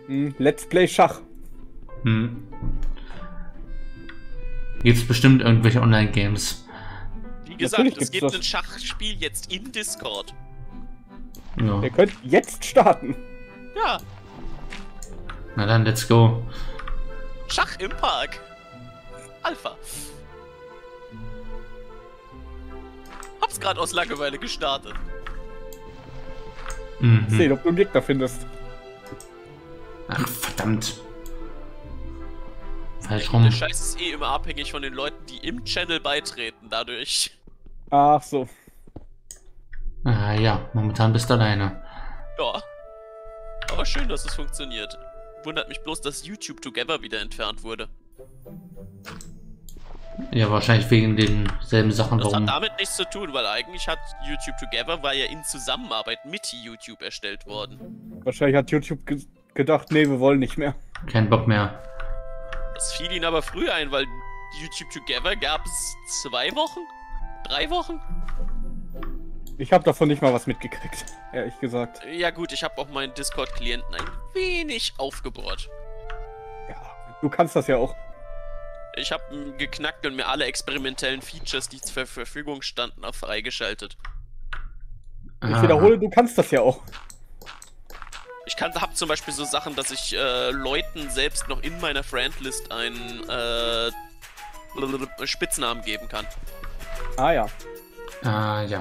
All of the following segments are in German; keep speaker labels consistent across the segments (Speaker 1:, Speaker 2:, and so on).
Speaker 1: Let's Play Schach.
Speaker 2: Gibt's bestimmt irgendwelche Online-Games.
Speaker 3: Wie gesagt, es gibt ein Schachspiel jetzt in Discord.
Speaker 2: Ja.
Speaker 1: Ihr könnt jetzt starten.
Speaker 3: Ja.
Speaker 2: Na dann, let's go.
Speaker 3: Schach im Park. Alpha. Hab's gerade aus Langeweile gestartet.
Speaker 1: Sehen, ob du einen Gegner findest.
Speaker 2: Ach, verdammt. Falsch rum.
Speaker 3: Der Scheiß ist eh immer abhängig von den Leuten, die im Channel beitreten, dadurch.
Speaker 1: Ach so.
Speaker 2: Ah ja, momentan bist du alleine.
Speaker 3: Ja. Aber schön, dass es funktioniert. Wundert mich bloß, dass YouTube Together wieder entfernt wurde.
Speaker 2: Ja, wahrscheinlich wegen denselben Sachen.
Speaker 3: Das hat damit nichts zu tun, weil eigentlich hat YouTube Together, war ja in Zusammenarbeit mit YouTube erstellt worden.
Speaker 1: Wahrscheinlich hat YouTube gedacht, nee, wir wollen nicht mehr.
Speaker 2: Kein Bock mehr.
Speaker 3: Das fiel ihnen aber früh ein, weil YouTube Together gab es 2 Wochen? 3 Wochen?
Speaker 1: Ich habe davon nicht mal was mitgekriegt, ehrlich gesagt.
Speaker 3: Ja gut, ich habe auch meinen Discord-Klienten ein wenig aufgebohrt.
Speaker 1: Ja, du kannst das ja auch.
Speaker 3: Ich habe geknackt und mir alle experimentellen Features, die zur Verfügung standen, auch freigeschaltet.
Speaker 1: Ich wiederhole, du kannst das ja auch.
Speaker 3: Ich habe zum Beispiel so Sachen, dass ich Leuten selbst noch in meiner Friendlist einen Spitznamen geben kann.
Speaker 1: Ah ja.
Speaker 2: Ah ja.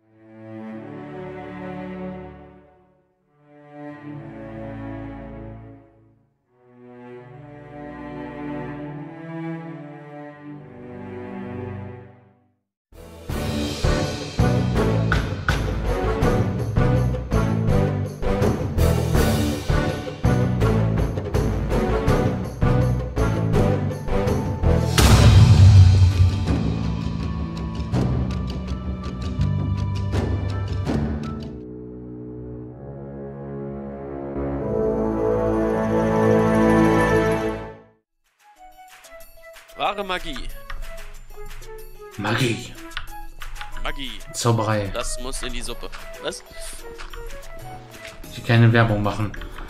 Speaker 3: Wahre Magie.
Speaker 2: Magie.
Speaker 3: Magie.
Speaker 2: Zauberei.
Speaker 3: Das muss in die Suppe. Was?
Speaker 2: Die keine Werbung machen.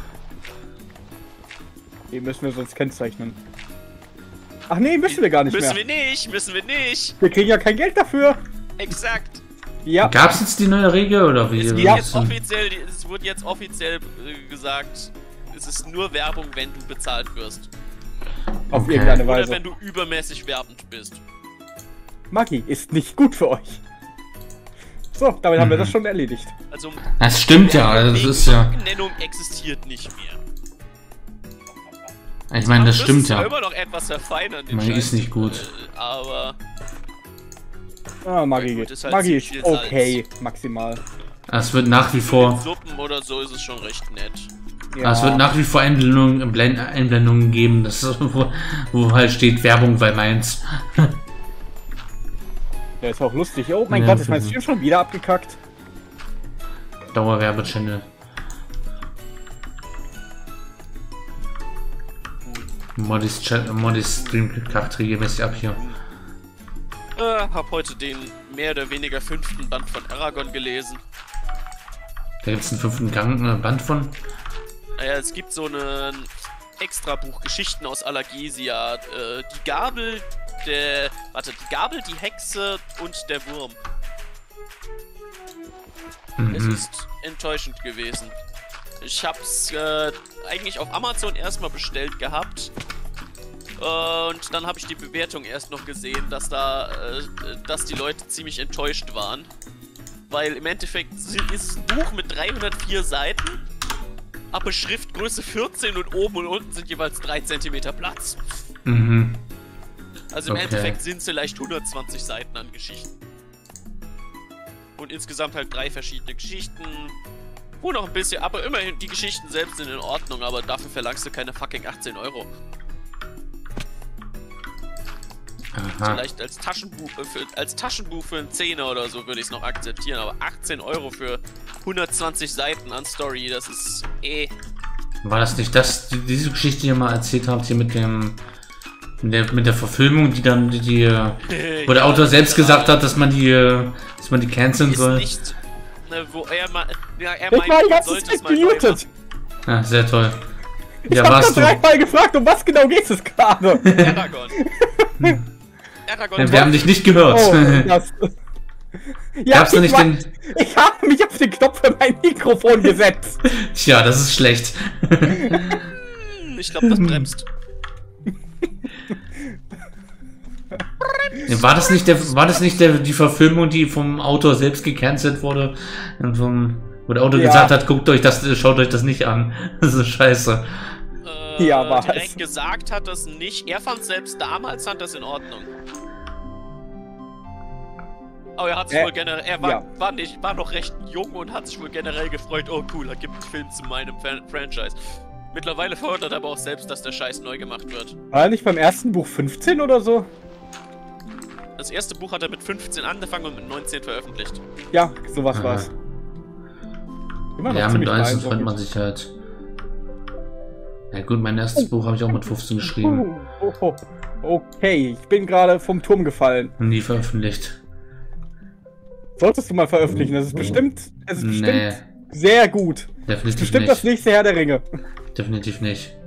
Speaker 1: Die müssen wir sonst kennzeichnen. Ach nee, müssen wir gar nicht mehr.
Speaker 3: Müssen wir nicht.
Speaker 1: Wir kriegen ja kein Geld dafür.
Speaker 3: Exakt.
Speaker 1: Ja.
Speaker 2: Gab's jetzt die neue Regel oder wie?
Speaker 3: Es wurde jetzt offiziell gesagt, es ist nur Werbung, wenn du bezahlt wirst.
Speaker 1: Auf irgendeine Weise.
Speaker 3: Oder wenn du übermäßig werbend bist.
Speaker 1: Magie ist nicht gut für euch. So, damit haben wir das schon erledigt.
Speaker 3: Also,
Speaker 2: das stimmt ja, das ist ja.
Speaker 3: Nennung existiert nicht mehr.
Speaker 2: Ich meine, das stimmt ja.
Speaker 3: Immer noch etwas verfeinern.
Speaker 2: Magie ist nicht gut.
Speaker 3: Aber.
Speaker 1: Ah, Magie
Speaker 3: gut,
Speaker 1: geht.
Speaker 3: ist halt
Speaker 1: Magie
Speaker 3: zu viel
Speaker 1: ist okay, maximal.
Speaker 2: Es wird nach wie vor.
Speaker 3: Mit Suppen oder so ist es schon recht nett.
Speaker 1: Ja.
Speaker 2: Es wird nach wie vor Einblendungen geben, das ist, wo halt steht Werbung bei meins.
Speaker 1: Der ist auch lustig. Oh mein
Speaker 2: Ja,
Speaker 1: Gott, ist mein Stream schon wieder abgekackt?
Speaker 2: Dauerwerbechannel. Modis Stream kackt regelmäßig ab hier.
Speaker 3: Hab heute den mehr oder weniger 5. Band von Eragon gelesen.
Speaker 2: Da gibt es einen 5. Band von.
Speaker 3: Naja, es gibt so ein Extrabuch Geschichten aus Allergesia. Die Gabel, die Hexe und der Wurm. Es ist enttäuschend gewesen. Ich hab's eigentlich auf Amazon erstmal bestellt gehabt. Und dann habe ich die Bewertung erst noch gesehen, dass die Leute ziemlich enttäuscht waren. Weil im Endeffekt ist es ein Buch mit 304 Seiten, aber Schriftgröße 14 und oben und unten sind jeweils 3 cm Platz. Also im Endeffekt sind es vielleicht 120 Seiten an Geschichten. Und insgesamt halt 3 verschiedene Geschichten. Wo noch ein bisschen, aber immerhin, die Geschichten selbst sind in Ordnung, aber dafür verlangst du keine fucking 18 Euro. Vielleicht als Taschenbuch für einen Zehner oder so würde ich es noch akzeptieren, aber 18 Euro für 120 Seiten an Story, das ist
Speaker 2: War das nicht diese Geschichte, die ihr mal erzählt habt, hier mit der Verfilmung, wo der Autor selbst gesagt hat, dass man die canceln soll?
Speaker 3: Nicht, wo er meint,
Speaker 1: man sollte es mal
Speaker 2: Ja, sehr toll.
Speaker 1: Ich hab
Speaker 2: warst
Speaker 1: schon dreimal gefragt, um was genau geht es gerade?
Speaker 3: Eragon. Eragon.
Speaker 2: Wir haben dich nicht gehört.
Speaker 1: Oh, das, ja,
Speaker 2: Gab's da nicht den...
Speaker 1: ich habe mich auf den Knopf für mein Mikrofon gesetzt.
Speaker 2: Tja, das ist schlecht.
Speaker 3: Ich glaube, das bremst.
Speaker 2: War das nicht die Verfilmung, die vom Autor selbst gecancelt wurde? Wo der Autor gesagt hat, schaut euch das nicht an. Das ist scheiße.
Speaker 1: Ja, war
Speaker 3: direkt
Speaker 1: es.
Speaker 3: gesagt hat das nicht. Er fand selbst damals das in Ordnung. Aber er hat sich wohl generell, war noch recht jung und hat sich wohl generell gefreut, oh cool, da gibt es Film zu meinem Franchise. Mittlerweile fordert er aber auch selbst, dass der Scheiß neu gemacht wird.
Speaker 1: War er nicht beim ersten Buch 15 oder so?
Speaker 3: Das erste Buch hat er mit 15 angefangen und mit 19 veröffentlicht.
Speaker 1: Ja, sowas war's. Immer noch
Speaker 2: Ja, mit
Speaker 1: ziemlich
Speaker 2: 19
Speaker 1: beeindruckend.
Speaker 2: freut man sich halt. Ja gut, mein erstes Buch habe ich auch mit 15 geschrieben.
Speaker 1: Okay, ich bin gerade vom Turm gefallen.
Speaker 2: Und nie veröffentlicht.
Speaker 1: Solltest du mal veröffentlichen, das ist bestimmt,
Speaker 2: Nee,
Speaker 1: sehr gut.
Speaker 2: definitiv
Speaker 1: Bestimmt
Speaker 2: nicht.
Speaker 1: das nächste Herr der Ringe.
Speaker 2: Definitiv nicht.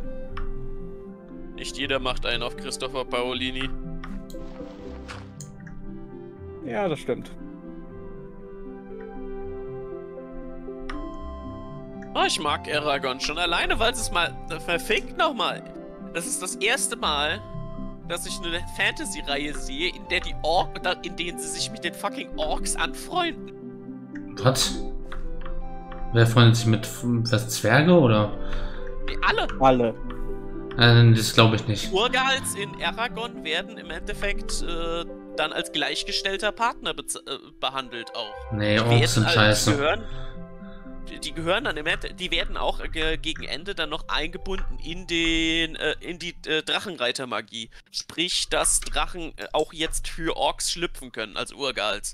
Speaker 3: Nicht jeder macht einen auf Christopher Paolini.
Speaker 1: Ja, das stimmt.
Speaker 3: Oh, ich mag Eragon schon alleine, weil es mal verfickt nochmal. Das ist das erste Mal, dass ich eine Fantasy-Reihe sehe, in denen sie sich mit den fucking Orks anfreunden.
Speaker 2: Was? Wer freundet sich mit was, Zwerge oder?
Speaker 3: Nee, alle.
Speaker 1: Alle.
Speaker 2: Das glaube ich nicht.
Speaker 3: Urgals in Eragon werden im Endeffekt dann als gleichgestellter Partner behandelt auch.
Speaker 2: Nee, Orks sind scheiße.
Speaker 3: Die gehören dann die werden auch gegen Ende dann noch eingebunden in die Drachenreitermagie. Sprich, dass Drachen auch jetzt für Orks schlüpfen können, als Urgals.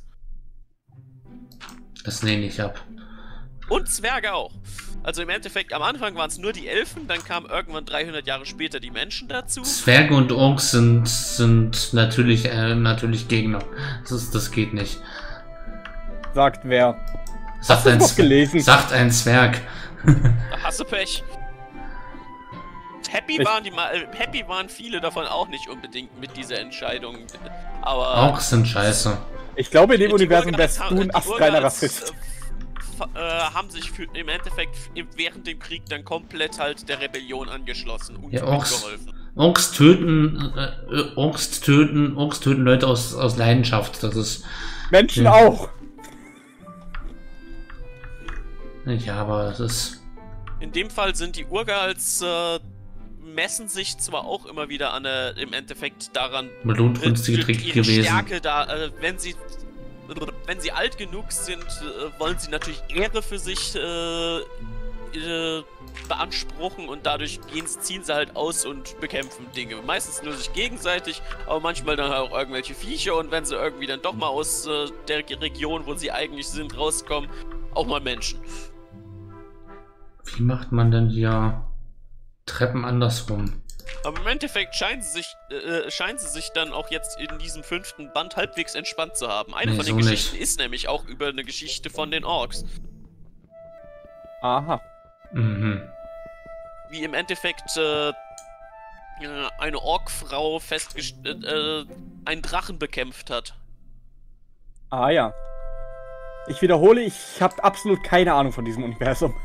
Speaker 2: Das lehne ich ab.
Speaker 3: Und Zwerge auch. Also im Endeffekt, am Anfang waren es nur die Elfen, dann kamen irgendwann 300 Jahre später die Menschen dazu.
Speaker 2: Zwerge und Orks sind natürlich Gegner. Das geht nicht.
Speaker 1: Sagt wer?
Speaker 2: Sagt
Speaker 1: Hast du das gelesen?
Speaker 2: Sagt ein Zwerg.
Speaker 3: Da hast du Pech. Happy waren viele davon auch nicht unbedingt mit dieser Entscheidung. Aber
Speaker 2: Orks sind scheiße.
Speaker 1: Ich glaube, in dem
Speaker 3: die
Speaker 1: Universum wärst
Speaker 3: Urgals
Speaker 1: du ein
Speaker 3: die
Speaker 1: astreiner
Speaker 3: Urgals,
Speaker 1: Rassist.
Speaker 3: haben sich im Endeffekt während dem Krieg dann komplett halt der Rebellion angeschlossen und
Speaker 2: Ja,
Speaker 3: mitgeholfen.
Speaker 2: Orks töten Leute aus Leidenschaft. Das ist.
Speaker 1: Menschen
Speaker 2: Ja.
Speaker 1: auch.
Speaker 2: Ja, aber das ist.
Speaker 3: In dem Fall sind die Urgals messen sich zwar auch immer wieder an im Endeffekt daran,
Speaker 2: Blutrünstige Trick
Speaker 3: ihre
Speaker 2: gewesen.
Speaker 3: Stärke da, wenn sie alt genug sind, wollen sie natürlich Ehre für sich beanspruchen und dadurch ziehen sie halt aus und bekämpfen Dinge. Meistens nur sich gegenseitig, aber manchmal dann auch irgendwelche Viecher und wenn sie irgendwie dann doch mal aus der Region, wo sie eigentlich sind, rauskommen, auch mal Menschen.
Speaker 2: Wie macht man denn hier Treppen andersrum?
Speaker 3: Aber im Endeffekt scheinen sie sich dann auch jetzt in diesem 5. Band halbwegs entspannt zu haben. Eine von den Geschichten ist nämlich auch über eine Geschichte von den Orks.
Speaker 1: Aha.
Speaker 2: Mhm.
Speaker 3: Wie im Endeffekt eine Orkfrau einen Drachen bekämpft hat.
Speaker 1: Ah ja. Ich wiederhole, ich habe absolut keine Ahnung von diesem Universum.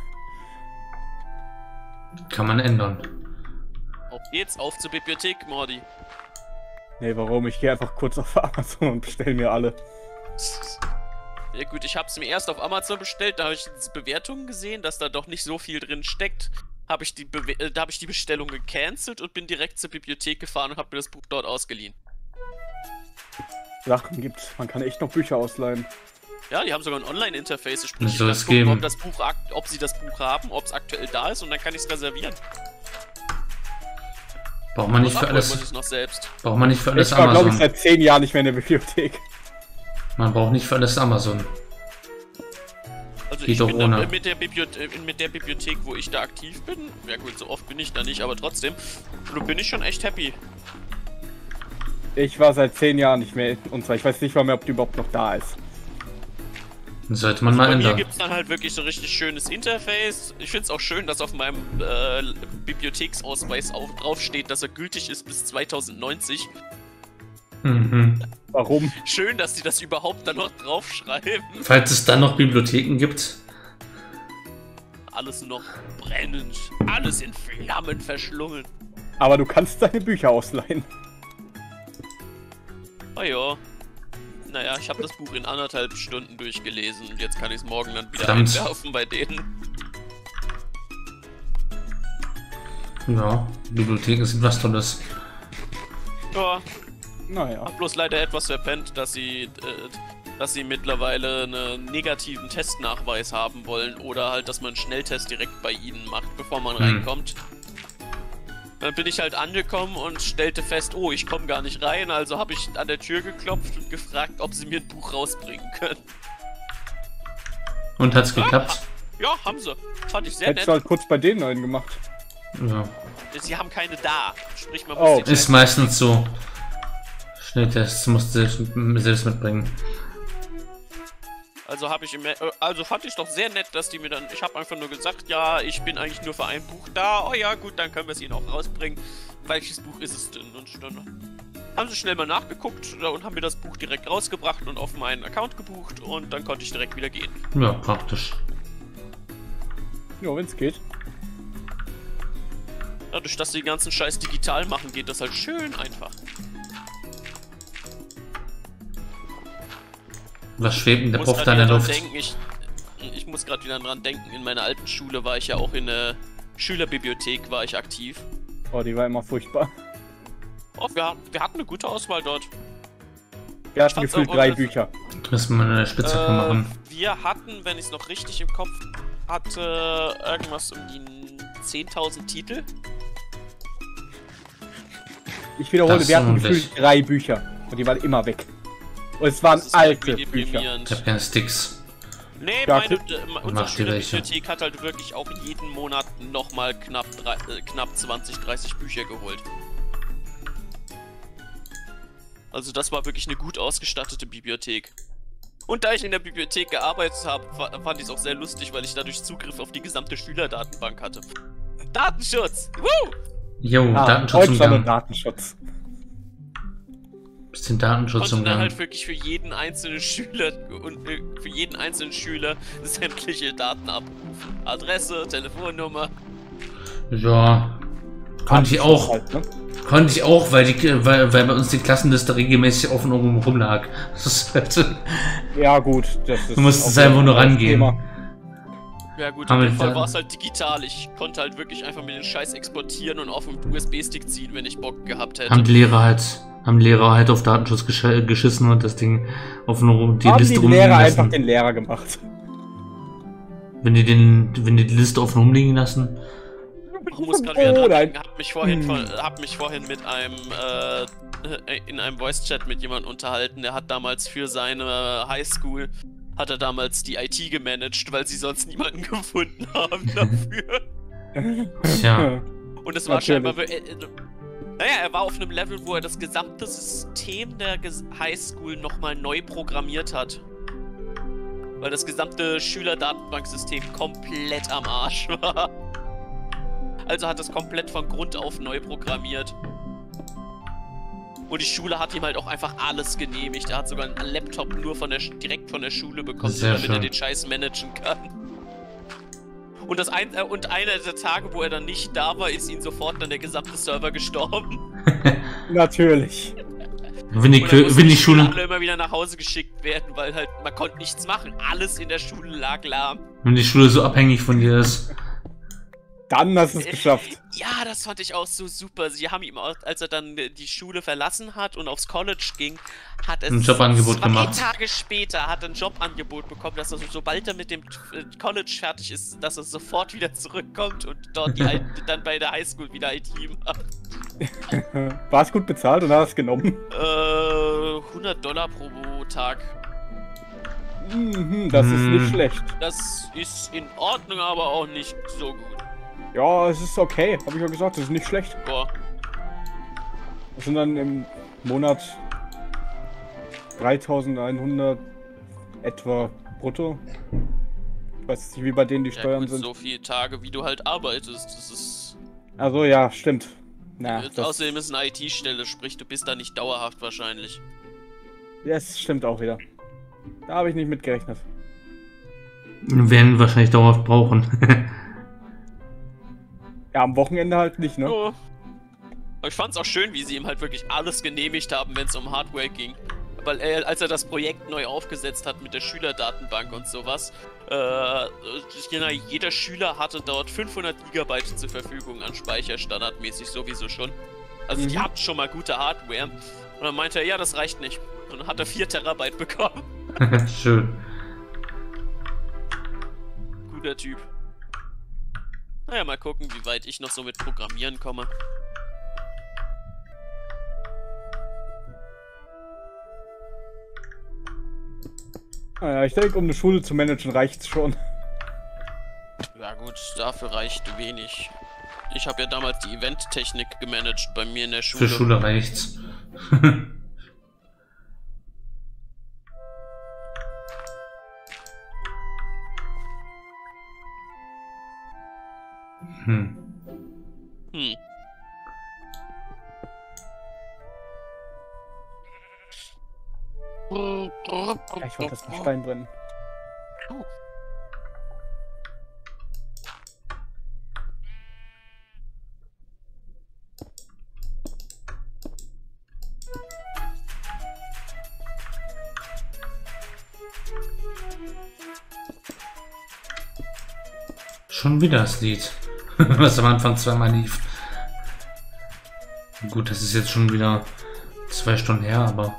Speaker 2: Kann man ändern.
Speaker 3: Auf geht's, auf zur Bibliothek, Mordi.
Speaker 1: Nee, warum? Ich gehe einfach kurz auf Amazon und bestelle mir alle.
Speaker 3: Ja gut, ich hab's mir erst auf Amazon bestellt, da habe ich diese Bewertungen gesehen, dass da doch nicht so viel drin steckt. Da habe ich die Bestellung gecancelt und bin direkt zur Bibliothek gefahren und habe mir das Buch dort ausgeliehen.
Speaker 1: Sachen gibt's. Man kann echt noch Bücher ausleihen.
Speaker 3: Ja, die haben sogar ein Online-Interface, sprich,
Speaker 2: Soll
Speaker 3: ich
Speaker 2: es
Speaker 3: kann gucken,
Speaker 2: geben.
Speaker 3: ob sie das Buch haben, ob es aktuell da ist und dann kann ich es reservieren.
Speaker 2: Braucht man nicht für
Speaker 3: Muss
Speaker 2: alles.
Speaker 3: ich noch selbst.
Speaker 2: Braucht man nicht für alles
Speaker 1: Ich war, glaube ich,
Speaker 2: Amazon.
Speaker 1: seit 10 Jahren nicht mehr in der Bibliothek.
Speaker 2: Man braucht nicht für alles Amazon.
Speaker 3: Also
Speaker 2: Geht
Speaker 3: ich
Speaker 2: doch
Speaker 3: bin
Speaker 2: ohne.
Speaker 3: mit der Bibliothek, wo ich da aktiv bin, ja gut, so oft bin ich da nicht, aber trotzdem, da bin ich schon echt happy.
Speaker 1: Ich war seit 10 Jahren nicht mehr in unserer. Ich weiß nicht mal mehr, ob die überhaupt noch da ist.
Speaker 2: Das sollte man mal
Speaker 3: Bei mir
Speaker 2: ändern.
Speaker 3: gibt es dann halt wirklich so richtig schönes Interface. Ich finde es auch schön, dass auf meinem Bibliotheksausweis auch draufsteht, dass er gültig ist bis 2090.
Speaker 2: Mhm.
Speaker 1: Warum?
Speaker 3: Schön, dass die das überhaupt dann noch draufschreiben.
Speaker 2: Falls es dann noch Bibliotheken gibt.
Speaker 3: Alles noch brennend, alles in Flammen verschlungen.
Speaker 1: Aber du kannst deine Bücher ausleihen.
Speaker 3: Oh ja. Naja, ich habe das Buch in 1,5 Stunden durchgelesen und jetzt kann ich es morgen dann wieder
Speaker 2: Verdammt.
Speaker 3: einwerfen bei denen.
Speaker 2: Ja, Bibliotheken sind was Tolles.
Speaker 3: Ja,
Speaker 1: Naja.
Speaker 3: hab bloß leider etwas verpennt, dass sie mittlerweile einen negativen Testnachweis haben wollen oder halt, dass man einen Schnelltest direkt bei ihnen macht, bevor man reinkommt. Dann bin ich halt angekommen und stellte fest, oh, ich komme gar nicht rein, also habe ich an der Tür geklopft und gefragt, ob sie mir ein Buch rausbringen können.
Speaker 2: Und hat's geklappt?
Speaker 3: Ja, haben sie. Fand ich sehr
Speaker 1: Hättest
Speaker 3: nett.
Speaker 1: du halt kurz bei denen einen gemacht.
Speaker 2: Ja.
Speaker 3: Sie haben keine da. Sprich, man
Speaker 1: Oh.
Speaker 3: muss die
Speaker 2: Ist meistens so. Schnelltests musst du selbst mitbringen.
Speaker 3: Also fand ich doch sehr nett, dass die mir dann. Ich habe einfach nur gesagt, ja, ich bin eigentlich nur für ein Buch da. Oh ja, gut, dann können wir es ihnen auch rausbringen. Welches Buch ist es denn? Und dann haben sie schnell mal nachgeguckt und haben mir das Buch direkt rausgebracht und auf meinen Account gebucht und dann konnte ich direkt wieder gehen.
Speaker 2: Ja, praktisch.
Speaker 1: Ja, wenn's geht.
Speaker 3: Dadurch, dass sie den ganzen Scheiß digital machen, geht das halt schön einfach.
Speaker 2: Was schwebt denn der
Speaker 3: Ich
Speaker 2: Prof
Speaker 3: muss
Speaker 2: da in der
Speaker 3: grad
Speaker 2: Luft?
Speaker 3: wieder dran denken, ich muss gerade wieder dran denken, in meiner alten Schule war ich ja auch in der Schülerbibliothek war ich aktiv.
Speaker 1: Oh, die war immer furchtbar.
Speaker 3: Oh, wir hatten eine gute Auswahl dort.
Speaker 1: Wir hatten
Speaker 3: fand's
Speaker 1: gefühlt
Speaker 3: auch
Speaker 1: 3
Speaker 3: gut.
Speaker 1: Bücher.
Speaker 2: Müssen wir eine Spitzhacke machen.
Speaker 3: Wir hatten, wenn ich es noch richtig im Kopf hatte, irgendwas um die 10.000 Titel.
Speaker 1: Ich wiederhole,
Speaker 2: Das
Speaker 1: wir hatten
Speaker 2: ist
Speaker 1: gefühlt 3 Bücher. Und die waren immer weg. Und es waren
Speaker 3: Das ist halt
Speaker 1: alte
Speaker 3: irgendwie
Speaker 1: Bücher.
Speaker 2: Ich hab keine Sticks.
Speaker 3: Nee,
Speaker 1: Ja,
Speaker 3: unsere
Speaker 2: mach dir welche.
Speaker 3: Schülerbibliothek hat halt wirklich auch jeden Monat nochmal knapp 20, 30 Bücher geholt. Also das war wirklich eine gut ausgestattete Bibliothek. Und da ich in der Bibliothek gearbeitet habe, fand ich es auch sehr lustig, weil ich dadurch Zugriff auf die gesamte Schülerdatenbank hatte. Datenschutz! Woo!
Speaker 2: Jo,
Speaker 1: Ah,
Speaker 2: Datenschutz
Speaker 1: Deutschland und
Speaker 2: umgangen.
Speaker 1: Datenschutz.
Speaker 2: Bisschen Datenschutz
Speaker 3: Konnte dann
Speaker 2: umgangen.
Speaker 3: halt wirklich für jeden einzelnen Schüler und für jeden einzelnen Schüler sämtliche Daten abrufen. Adresse, Telefonnummer.
Speaker 2: Ja. Konnte ich auch.
Speaker 1: Halt, ne?
Speaker 2: Konnte ich auch, weil bei uns die Klassenliste regelmäßig offen oben rumlag. Das ist halt,
Speaker 1: Ja, gut. Das ist
Speaker 2: du musstest
Speaker 1: auch
Speaker 2: einfach nur
Speaker 1: ein
Speaker 2: rangehen.
Speaker 1: Thema.
Speaker 3: Ja gut,
Speaker 2: Haben
Speaker 3: in
Speaker 2: wir
Speaker 3: dem Fall
Speaker 2: dann-
Speaker 3: war es halt digital. Ich konnte halt wirklich einfach mir den Scheiß exportieren und auf einen USB-Stick ziehen, wenn ich Bock gehabt hätte.
Speaker 2: Haben Lehrer halt auf Datenschutz geschissen und das Ding auf die
Speaker 1: Haben
Speaker 2: Liste
Speaker 1: die
Speaker 2: rumliegen
Speaker 1: Lehrer einfach
Speaker 2: lassen.
Speaker 1: den Lehrer gemacht.
Speaker 2: Wenn die die Liste offen rumliegen lassen.
Speaker 3: Ich muss gerade wieder
Speaker 1: Oh,
Speaker 3: dran
Speaker 1: nein.
Speaker 3: denken, hab mich vorhin mit einem in einem Voice-Chat mit jemandem unterhalten, der hat damals für seine Highschool hat er damals die IT gemanagt, weil sie sonst niemanden gefunden haben dafür.
Speaker 2: Tja.
Speaker 3: Und es war
Speaker 1: Natürlich.
Speaker 3: scheinbar. Naja, er war auf einem Level, wo er das gesamte System der Highschool nochmal neu programmiert hat. Weil das gesamte Schülerdatenbanksystem komplett am Arsch war. Also hat es komplett von Grund auf neu programmiert. Und die Schule hat ihm halt auch einfach alles genehmigt. Er hat sogar einen Laptop nur direkt von der Schule bekommen,
Speaker 2: Sehr
Speaker 3: damit er
Speaker 2: schön.
Speaker 3: den Scheiß managen kann. Und einer der Tage, wo er dann nicht da war, ist ihm sofort dann der gesamte Server gestorben.
Speaker 1: Natürlich.
Speaker 2: Wenn die,
Speaker 3: Und dann mussten
Speaker 2: wenn die
Speaker 3: die
Speaker 2: Schule,
Speaker 3: alle immer wieder nach Hause geschickt werden, weil halt man konnte nichts machen. Alles in der Schule lag lahm.
Speaker 2: wenn die Schule so abhängig von dir ist.
Speaker 1: Dann hast du es geschafft.
Speaker 3: Ja, das fand ich auch so super. Sie haben ihm, als er dann die Schule verlassen hat und aufs College ging, hat er
Speaker 2: Ein Jobangebot
Speaker 3: 2
Speaker 2: gemacht.
Speaker 3: Tage später hat er ein Jobangebot bekommen, dass er sobald er mit dem College fertig ist, dass er sofort wieder zurückkommt und dort dann bei der Highschool wieder IT macht.
Speaker 1: War es gut bezahlt und hast es genommen?
Speaker 3: $100 pro Tag.
Speaker 1: Mhm, das ist nicht schlecht.
Speaker 3: Das ist in Ordnung, aber auch nicht so gut.
Speaker 1: Ja, es ist okay. Habe ich ja gesagt, das ist nicht schlecht.
Speaker 3: Boah.
Speaker 1: Das sind dann im Monat 3.100 etwa brutto. Ich weiß nicht, wie bei denen die
Speaker 3: Ja,
Speaker 1: Steuern
Speaker 3: gut,
Speaker 1: sind.
Speaker 3: so viele Tage, wie du halt arbeitest, das ist...
Speaker 1: Also ja, stimmt. Na,
Speaker 3: Außerdem ist eine IT-Stelle, sprich, du bist da nicht dauerhaft wahrscheinlich.
Speaker 1: das stimmt auch wieder. Da habe ich nicht mit gerechnet.
Speaker 2: Wir werden wahrscheinlich dauerhaft brauchen.
Speaker 1: Ja, am Wochenende halt nicht, ne?
Speaker 3: Ja. Aber ich fand's auch schön, wie sie ihm halt wirklich alles genehmigt haben, wenn es um Hardware ging. Weil als er das Projekt neu aufgesetzt hat mit der Schülerdatenbank und sowas, jeder Schüler hatte dort 500 GB zur Verfügung an Speicher, standardmäßig sowieso schon. Also die hatten schon mal gute Hardware. Und dann meinte er, ja, das reicht nicht. Und dann hat er 4 Terabyte bekommen.
Speaker 2: Schön.
Speaker 3: Guter Typ. Naja, mal gucken, wie weit ich noch so mit Programmieren komme.
Speaker 1: Naja, ich denke, um eine Schule zu managen, reicht's schon.
Speaker 3: Ja gut, dafür reicht wenig. Ich habe ja damals die Eventtechnik gemanagt bei mir in der Schule.
Speaker 2: Für Schule reicht's.
Speaker 3: Hm.
Speaker 1: Ja, ich wollte das mal Stein brennen.
Speaker 2: Schon wieder das Lied, was am Anfang zweimal lief. Gut, das ist jetzt schon wieder 2 Stunden her, aber...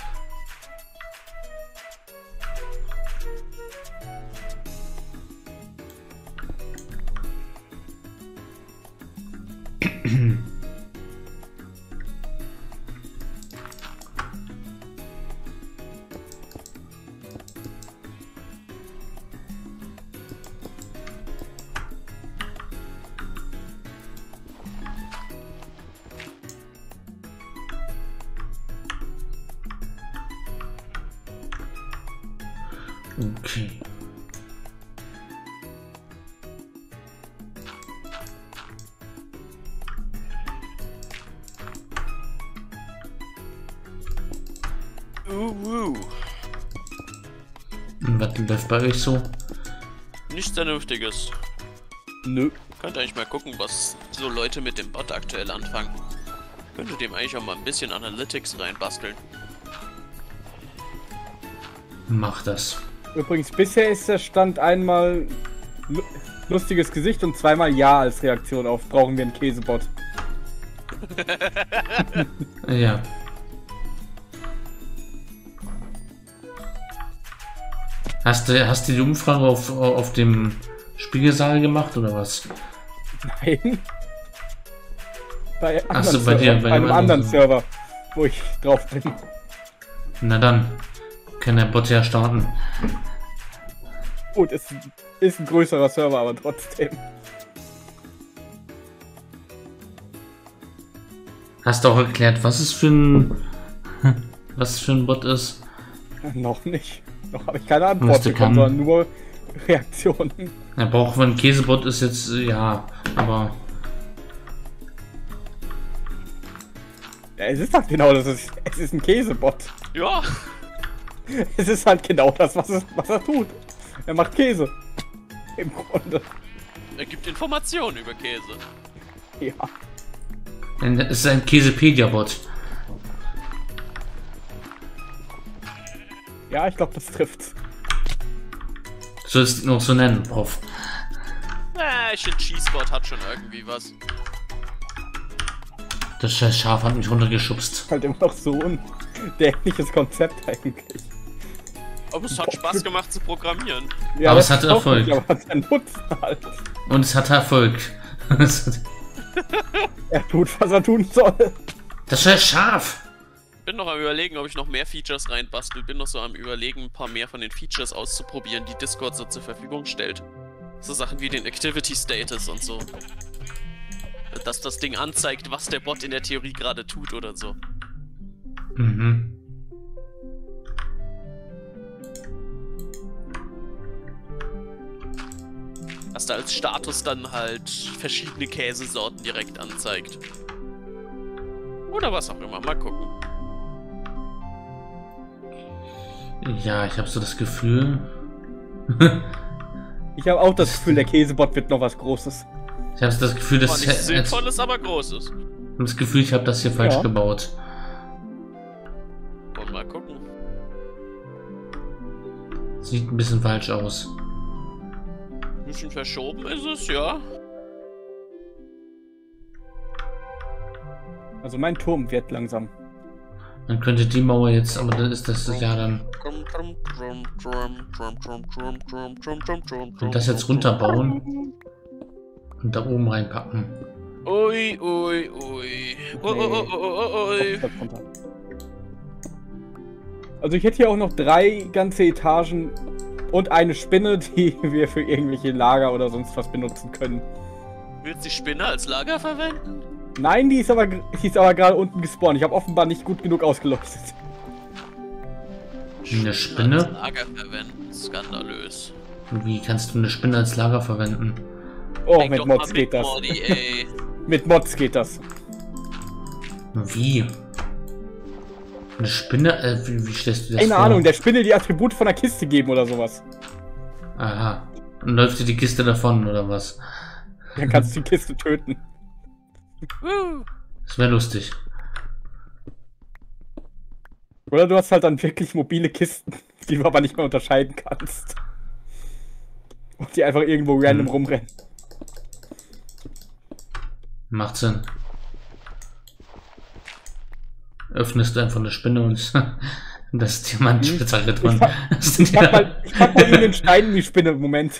Speaker 2: Okay. Und was läuft bei euch so?
Speaker 3: Nichts Vernünftiges.
Speaker 1: Nö.
Speaker 3: Könnt eigentlich mal gucken, was so Leute mit dem Bot aktuell anfangen. Könnte dem eigentlich auch mal ein bisschen Analytics reinbasteln.
Speaker 2: Mach das.
Speaker 1: Übrigens, bisher ist der Stand einmal lustiges Gesicht und zweimal Ja als Reaktion auf brauchen wir einen Käsebot.
Speaker 2: Ja. Hast du die Umfrage auf dem Spiegelsaal gemacht oder was?
Speaker 1: Nein. Bei
Speaker 2: Ach so, bei dir, bei
Speaker 1: einem anderen Server, wo ich drauf bin.
Speaker 2: Na dann, kann der Bot ja starten.
Speaker 1: Gut, ist ein größerer Server, aber trotzdem.
Speaker 2: Hast du auch erklärt, was es für ein Bot ist?
Speaker 1: Noch nicht. Noch habe ich keine Antwort
Speaker 2: du
Speaker 1: bekommen,
Speaker 2: kann.
Speaker 1: sondern nur Reaktionen.
Speaker 2: Ja, aber auch wenn ein Käsebot ist jetzt, ja, aber...
Speaker 1: Ja, es ist halt genau das. Es ist ein Käsebot.
Speaker 3: Ja.
Speaker 1: Es ist halt genau das, was er tut. Er macht Käse. Im Grunde.
Speaker 3: Er gibt Informationen über Käse.
Speaker 1: Ja.
Speaker 2: Es ist ein Käsepedia-Bot.
Speaker 1: Ja, ich glaube, das trifft's.
Speaker 2: So ist es noch so nennen, Prof.
Speaker 3: Ich finde Cheesebot hat schon irgendwie was.
Speaker 2: Das scheiß Schaf hat mich runtergeschubst.
Speaker 1: Halt immer noch so ein dämliches Konzept eigentlich.
Speaker 3: Aber es hat Spaß gemacht zu programmieren.
Speaker 1: Ja,
Speaker 2: Aber
Speaker 1: das
Speaker 2: es hatte
Speaker 1: ist auch
Speaker 2: Erfolg.
Speaker 1: nicht, aber es hat einen Nutzen halt.
Speaker 2: Und es hat Erfolg.
Speaker 1: Er tut, was er tun soll.
Speaker 2: Das scheiß Schaf!
Speaker 3: Bin noch am Überlegen, ob ich noch mehr Features reinbastel. Bin noch so am Überlegen, ein paar mehr von den Features auszuprobieren, die Discord so zur Verfügung stellt. So Sachen wie den Activity Status und so. Dass das Ding anzeigt, was der Bot in der Theorie gerade tut oder so.
Speaker 2: Mhm.
Speaker 3: Dass da als Status dann halt verschiedene Käsesorten direkt anzeigt. Oder was auch immer, mal gucken.
Speaker 2: Ja, ich habe so das Gefühl...
Speaker 1: Ich habe auch das Gefühl, der Käsebot wird noch was Großes.
Speaker 2: Ich habe das Gefühl, dass...
Speaker 3: Nicht Sinnvolles, aber Großes.
Speaker 2: Ich habe das Gefühl, ich habe das hier falsch gebaut.
Speaker 3: Und mal gucken.
Speaker 2: Sieht ein bisschen falsch aus.
Speaker 3: Ein bisschen verschoben ist es, ja.
Speaker 1: Also mein Turm wird langsam.
Speaker 2: Man könnte die Mauer jetzt, aber das ist ja dann... Und das jetzt runterbauen und da oben reinpacken.
Speaker 3: Ui, ui, ui. Ui.
Speaker 1: Also ich hätte hier auch noch 3 ganze Etagen und eine Spinne, die wir für irgendwelche Lager oder sonst was benutzen können.
Speaker 3: Willst du die Spinne als Lager verwenden?
Speaker 1: Nein, die ist aber gerade unten gespawnt. Ich habe offenbar nicht gut genug ausgeleuchtet.
Speaker 2: Eine Spinne?
Speaker 3: Als Lager verwenden, skandalös.
Speaker 2: Wie kannst du eine Spinne als Lager verwenden?
Speaker 1: Oh,
Speaker 3: Denk
Speaker 1: mit
Speaker 3: doch
Speaker 1: Mods
Speaker 3: mal
Speaker 1: geht das.
Speaker 3: Morty, ey.
Speaker 1: Mit Mods geht das.
Speaker 2: Wie? Eine Spinne? Wie stellst du das
Speaker 1: Keine
Speaker 2: vor?
Speaker 1: Ahnung, der Spinne die Attribute von der Kiste geben oder sowas.
Speaker 2: Aha. Und läuft dir die Kiste davon, oder was?
Speaker 1: Dann kannst du die Kiste töten.
Speaker 2: Das wäre lustig.
Speaker 1: Oder du hast halt dann wirklich mobile Kisten, die du aber nicht mehr unterscheiden kannst. Und die einfach irgendwo random rumrennen.
Speaker 2: Macht Sinn. Öffnest du einfach eine Spinne und das ist Diamantspitzhacke drin.
Speaker 1: Ich pack mal in den Stein in die Spinne, Moment.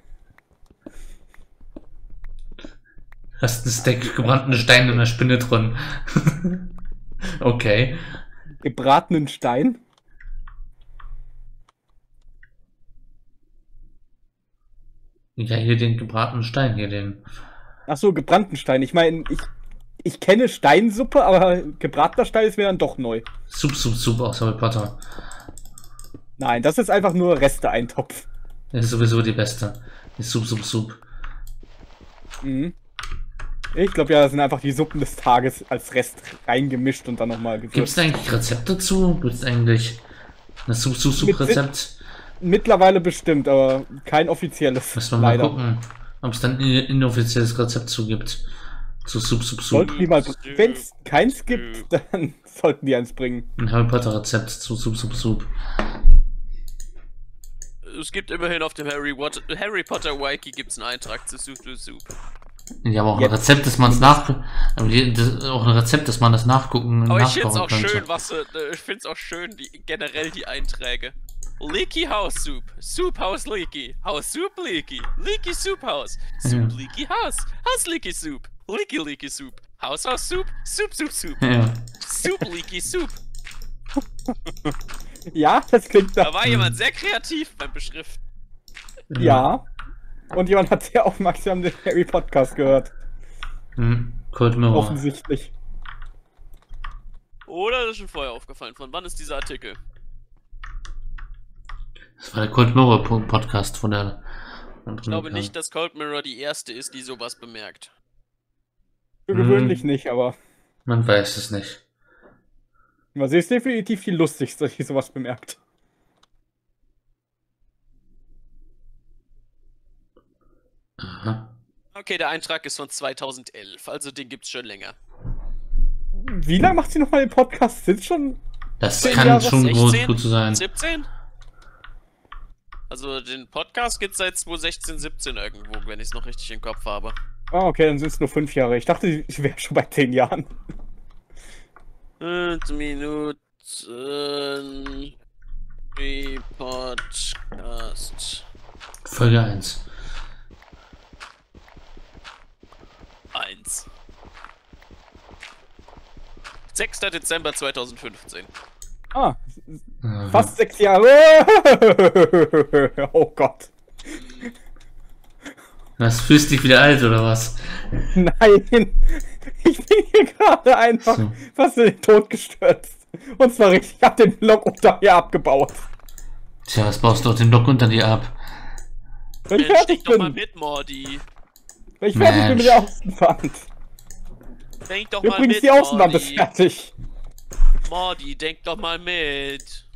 Speaker 2: Hast einen Stack gebrannten Stein in der Spinne drin. Okay.
Speaker 1: Gebratenen Stein?
Speaker 2: Ja, hier den gebratenen Stein, hier den.
Speaker 1: Ach so, gebrannten Stein. Ich meine, ich kenne Steinsuppe, aber gebratener Stein ist mir dann doch neu.
Speaker 2: Soup aus Harry Potter.
Speaker 1: Nein, das ist einfach nur Reste-Eintopf.
Speaker 2: Das ist sowieso die beste. Die Soup.
Speaker 1: Mhm. Ich glaube ja, das sind einfach die Suppen des Tages als Rest reingemischt und dann nochmal gewürzt.
Speaker 2: Gibt es eigentlich Rezept dazu? Gibt es eigentlich ein Soup-Rezept?
Speaker 1: Mittlerweile bestimmt, aber kein offizielles.
Speaker 2: Müssen wir mal gucken, ob es dann ein inoffizielles Rezept zu gibt. Zu Soup.
Speaker 1: Sollten die mal, wenn es keins gibt, dann sollten die eins bringen.
Speaker 2: Ein Harry Potter Rezept zu Soup.
Speaker 3: Es gibt immerhin auf dem Harry Potter Wiki gibt's einen Eintrag zu Soup.
Speaker 2: Ja, aber auch ein Rezept, dass man es auch ein Rezept, dass man das nachgucken.
Speaker 3: Aber ich find's auch schön, ich find's auch schön, generell die Einträge. Leaky House Soup. Soup House Leaky. House Soup Leaky. Leaky Soup House. Soup Leaky House. House Leaky Soup. Leaky Soup. House Soup. Soup.
Speaker 2: Ja.
Speaker 3: Soup Leaky Soup.
Speaker 1: Ja, das klingt
Speaker 3: Da war jemand sehr kreativ beim Beschriften.
Speaker 1: Ja. Und jemand hat sehr aufmerksam den Harry Podcast gehört.
Speaker 2: Cold Mirror.
Speaker 1: Offensichtlich.
Speaker 3: Oder das ist schon vorher aufgefallen. Von wann ist dieser Artikel?
Speaker 2: Das war der Cold Mirror Podcast von der...
Speaker 3: Ich glaube nicht, dass Cold Mirror die erste ist, die sowas bemerkt.
Speaker 1: Für gewöhnlich nicht, aber...
Speaker 2: Man weiß es nicht.
Speaker 1: Man ist definitiv die lustigste, die sowas bemerkt.
Speaker 2: Aha.
Speaker 3: Okay, der Eintrag ist von 2011, also den gibt's schon länger.
Speaker 1: Wie lange macht sie nochmal den Podcast? Sind schon...
Speaker 2: Das
Speaker 1: 10
Speaker 2: kann
Speaker 1: Jahre?
Speaker 2: schon
Speaker 3: 16?
Speaker 2: gut sein.
Speaker 3: 17? Also den Podcast gibt's seit 2016, 17 irgendwo, wenn ich es noch richtig im Kopf habe.
Speaker 1: Ah, okay, dann sind es nur 5 Jahre. Ich dachte, ich wäre schon bei 10 Jahren.
Speaker 3: 5 Minuten Podcast
Speaker 2: Folge 1.
Speaker 3: 1. 6. Dezember 2015.
Speaker 1: Ah, fast 6 Jahre. Oh Gott.
Speaker 2: Was, fühlst dich wieder alt, oder was?
Speaker 1: Nein, ich bin hier gerade einfach fast in den Tod gestürzt. Und zwar richtig, ich hab den Block unter mir abgebaut.
Speaker 2: Tja, was baust du auf den Block unter dir ab?
Speaker 1: Wenn ich fertig
Speaker 3: Steck doch mal
Speaker 1: bin.
Speaker 3: mit, Mordi.
Speaker 1: Wenn ich fertig bin mit der Außenwand.
Speaker 3: Denk doch mal
Speaker 1: Übrigens,
Speaker 3: mit,
Speaker 1: die Außenwand ist
Speaker 3: Mordi.
Speaker 1: fertig.
Speaker 3: Mordi, denk doch mal mit.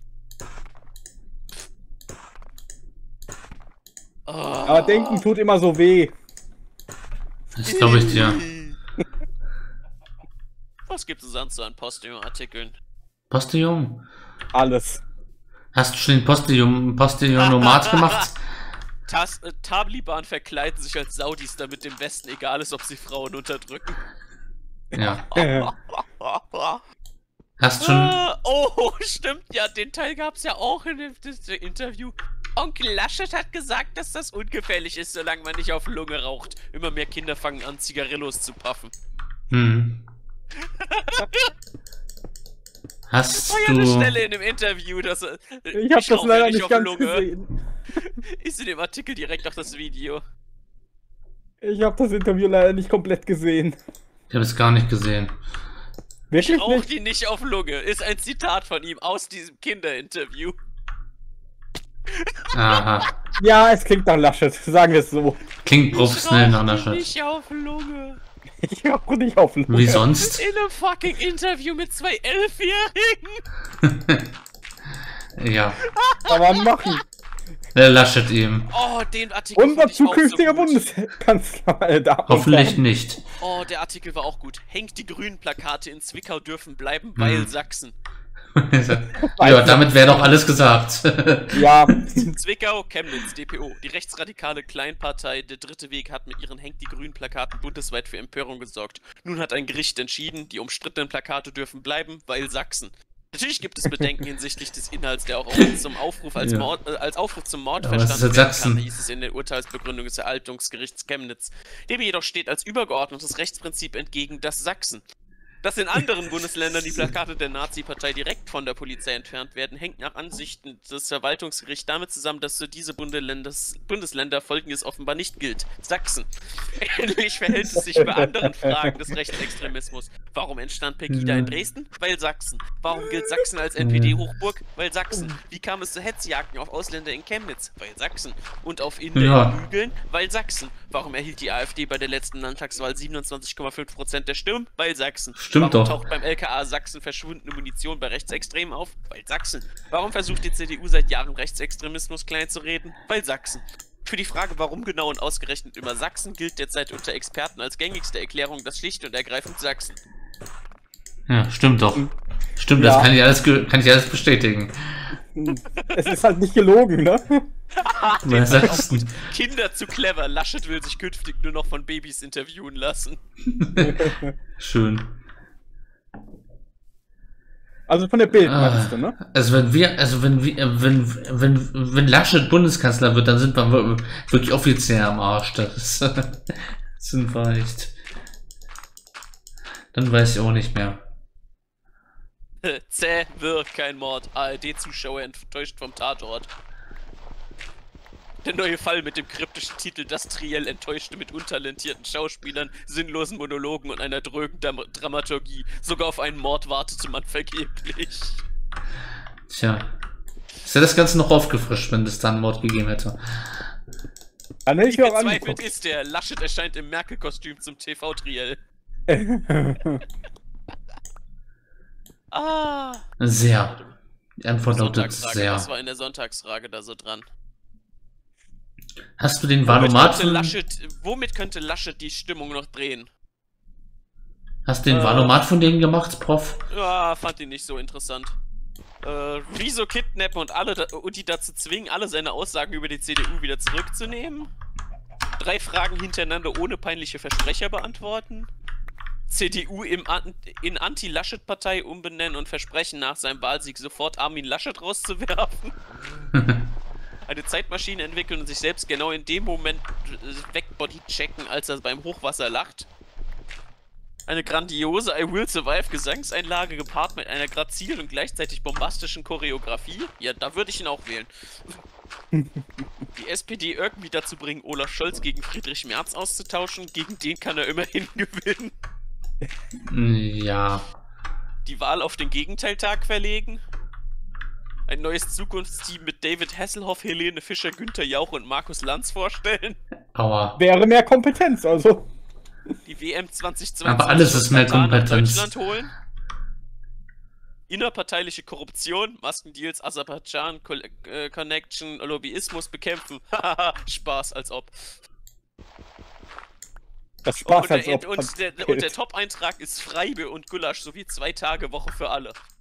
Speaker 3: Oh.
Speaker 1: Aber denken tut immer so weh.
Speaker 2: Das glaube ich dir.
Speaker 3: Was gibt es sonst so an Postillon-Artikeln?
Speaker 2: Postillon?
Speaker 1: Alles.
Speaker 2: Hast du schon den Postillon-Nomat gemacht?
Speaker 3: Taliban verkleiden sich als Saudis, damit dem Westen egal ist, ob sie Frauen unterdrücken.
Speaker 2: Ja. Hast schon...
Speaker 3: Oh, stimmt ja, den Teil gab es ja auch in dem Interview. Onkel Laschet hat gesagt, dass das ungefährlich ist, solange man nicht auf Lunge raucht. Immer mehr Kinder fangen an, Zigarillos zu puffen.
Speaker 2: Hast
Speaker 3: Ja, eine
Speaker 2: du...
Speaker 3: Stelle in dem Interview, dass
Speaker 1: Ich hab das leider nicht ganz gesehen.
Speaker 3: Ist in dem Artikel direkt auf das Video.
Speaker 1: Ich habe das Interview leider nicht komplett gesehen.
Speaker 2: Ich habe es gar nicht gesehen.
Speaker 1: Wirklich
Speaker 3: Rauch
Speaker 1: nicht?
Speaker 3: die nicht auf Lunge. Ist ein Zitat von ihm aus diesem Kinderinterview.
Speaker 2: Aha.
Speaker 1: Ja, es klingt nach Laschet, sagen wir es so.
Speaker 2: Klingt professionell nach
Speaker 3: Rauch die
Speaker 2: Laschet.
Speaker 3: nicht auf Lunge.
Speaker 1: Ich rauche nicht auf Lunge.
Speaker 2: Wie sonst?
Speaker 3: In einem fucking Interview mit zwei 11-Jährigen.
Speaker 2: Ja.
Speaker 1: Kann man machen.
Speaker 2: Der Laschet eben.
Speaker 3: Oh, den Artikel
Speaker 1: Unser
Speaker 3: fand ich auch
Speaker 1: zukünftiger
Speaker 3: so gut.
Speaker 1: Bundeskanzler, meine Damen und
Speaker 2: Hoffentlich
Speaker 1: Herren.
Speaker 2: nicht.
Speaker 3: Oh, der Artikel war auch gut. Hängt die grünen Plakate in Zwickau dürfen bleiben, weil Sachsen.
Speaker 2: Ja, damit wäre doch alles gesagt.
Speaker 1: Ja,
Speaker 3: Zwickau, Chemnitz, DPO. Die rechtsradikale Kleinpartei Der Dritte Weg hat mit ihren Hängt die grünen Plakaten bundesweit für Empörung gesorgt. Nun hat ein Gericht entschieden, die umstrittenen Plakate dürfen bleiben, weil Sachsen. Natürlich gibt es Bedenken hinsichtlich des Inhalts, der auch zum Aufruf als,
Speaker 2: Ja.
Speaker 3: als Aufruf zum Mord
Speaker 2: Aber es ist
Speaker 3: verstanden
Speaker 2: halt
Speaker 3: werden
Speaker 2: Sachsen.
Speaker 3: kann, hieß es in der Urteilsbegründung des Verwaltungsgerichts Chemnitz. Dem jedoch steht als übergeordnetes Rechtsprinzip entgegen, dass Sachsen. Dass in anderen Bundesländern die Plakate der Nazi-Partei direkt von der Polizei entfernt werden, hängt nach Ansichten des Verwaltungsgerichts damit zusammen, dass für diese Bundesländer Folgendes offenbar nicht gilt. Sachsen. Ähnlich verhält es sich bei anderen Fragen des Rechtsextremismus. Warum entstand Pegida in Dresden? Weil Sachsen. Warum gilt Sachsen als NPD-Hochburg? Weil Sachsen. Wie kam es zu Hetzjagden auf Ausländer in Chemnitz? Weil Sachsen. Und auf Inder
Speaker 2: Ja.
Speaker 3: in Hügeln? Weil Sachsen. Warum erhielt die AfD bei der letzten Landtagswahl 27,5% der Stimmen? Weil Sachsen.
Speaker 2: Stimmt
Speaker 3: Warum
Speaker 2: doch.
Speaker 3: taucht beim LKA Sachsen verschwundene Munition bei Rechtsextremen auf? Weil Sachsen. Warum versucht die CDU seit Jahren Rechtsextremismus klein zu reden? Weil Sachsen. Für die Frage, warum genau und ausgerechnet immer Sachsen, gilt derzeit unter Experten als gängigste Erklärung das schlicht und ergreifend Sachsen.
Speaker 2: Ja, stimmt doch. Stimmt,
Speaker 1: Ja.
Speaker 2: das kann ich alles bestätigen.
Speaker 1: es ist halt nicht gelogen, ne?
Speaker 2: Weil Sachsen.
Speaker 3: Kinder zu clever. Laschet will sich künftig nur noch von Babys interviewen lassen.
Speaker 2: Schön.
Speaker 1: Also von der Bild, meinst du, ne?
Speaker 2: Also wenn Laschet Bundeskanzler wird, dann sind wir wirklich offiziell am Arsch. Das sind wir echt. Dann weiß ich auch nicht mehr.
Speaker 3: Zäh, wirkt kein Mord. ARD-Zuschauer enttäuscht vom Tatort. Der neue Fall mit dem kryptischen Titel Das Triell enttäuschte mit untalentierten Schauspielern, sinnlosen Monologen und einer drögen Dramaturgie. Sogar auf einen Mord wartete man vergeblich.
Speaker 2: Tja. Ist ja das Ganze noch aufgefrischt, wenn es da einen Mord gegeben hätte.
Speaker 1: Dann hätte ich mir auch
Speaker 3: Verzweifelt
Speaker 1: angeguckt.
Speaker 3: ist der. Laschet erscheint im Merkel-Kostüm zum TV-Triell. Ah.
Speaker 2: Sehr. Die Antwort lautet
Speaker 3: Sonntagsfrage,
Speaker 2: sehr.
Speaker 3: was war in der Sonntagsfrage da so dran?
Speaker 2: Hast du den Valomat
Speaker 3: Womit könnte Laschet die Stimmung noch drehen?
Speaker 2: Hast du den Valomat von denen gemacht, Prof?
Speaker 3: Ja, fand ihn nicht so interessant. Rezo kidnappen und die dazu zwingen, alle seine Aussagen über die CDU wieder zurückzunehmen. 3 Fragen hintereinander ohne peinliche Versprecher beantworten. CDU in Anti-Laschet-Partei umbenennen und versprechen, nach seinem Wahlsieg sofort Armin Laschet rauszuwerfen. Eine Zeitmaschine entwickeln und sich selbst genau in dem Moment wegbody-checken, als er beim Hochwasser lacht. Eine grandiose I Will Survive Gesangseinlage gepaart mit einer grazilen und gleichzeitig bombastischen Choreografie. Ja, da würde ich ihn auch wählen. Die SPD irgendwie dazu bringen, Olaf Scholz gegen Friedrich Merz auszutauschen. Gegen den kann er immerhin gewinnen.
Speaker 2: Ja.
Speaker 3: Die Wahl auf den Gegenteiltag verlegen. ein neues Zukunftsteam mit David Hasselhoff, Helene Fischer, Günther Jauch und Markus Lanz vorstellen.
Speaker 2: Aua.
Speaker 1: Wäre mehr Kompetenz, also.
Speaker 3: Die WM 2022
Speaker 2: Aber alles ist mehr
Speaker 3: spontan nach
Speaker 2: Kompetenz.
Speaker 3: Deutschland holen. Innerparteiliche Korruption, Maskendeals, Aserbaidschan, Connection, Lobbyismus bekämpfen. Haha, Spaß, als ob.
Speaker 1: Das Spaß
Speaker 3: Und
Speaker 1: als
Speaker 3: der,
Speaker 1: ob.
Speaker 3: und der Top-Eintrag ist Freibier und Gulasch sowie 2 Tage Woche für alle.